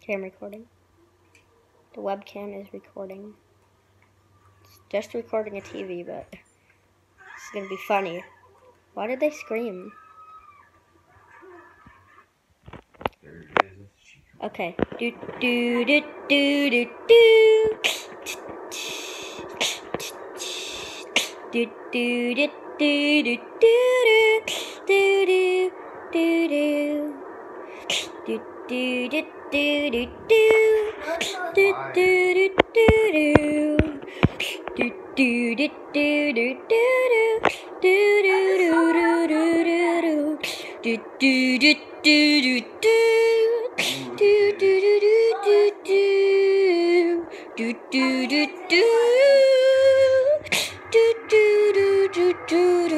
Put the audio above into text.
Okay, I'm recording. The webcam is recording. It's just recording a TV, but it's gonna be funny. Why did they scream? Okay. Do do do do do do. Do do do do do do do do do. Do do do do do do. Do do do do do. Do do do do do do do. Do do do do do do. Do do do do do do. Do do do do do do. Do do do do. Do do do do do.